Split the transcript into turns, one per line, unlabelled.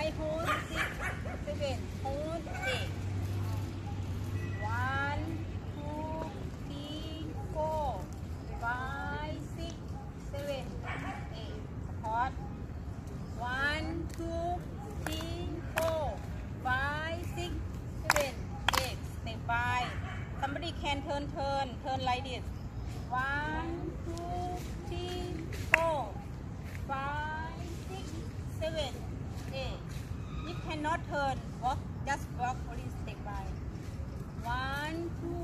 hold 6, 7, hold 8. 1, 2, 3, 4, 5, 6, 7, 8. Support. 1, 2, 3, 4, 5, 6, 7, 8. Step by. Somebody can turn like this. 1, 2, 3, 4, 5, 6, 7, 8. If cannot turn, walk, just walk only step by. 1, 2,